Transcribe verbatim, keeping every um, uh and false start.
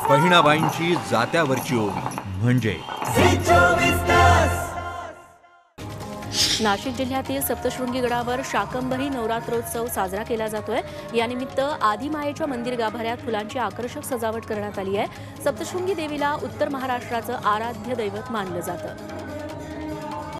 बहिणाबाईंची जात्यावरची ओवी म्हणजे नाशिक जिल्ह्यातील सप्तशृंगी गडावर शाकंभरी नवरात्रोत्सव साजरा केला जातोय। यानिमित्त आदिमायेच्या मंदिर गाभाऱ्यात फुलांची आकर्षक सजावट करण्यात आली आहे। सप्तशृंगी देवीला उत्तर महाराष्ट्राचं आराध्य दैवत मानलं जातं।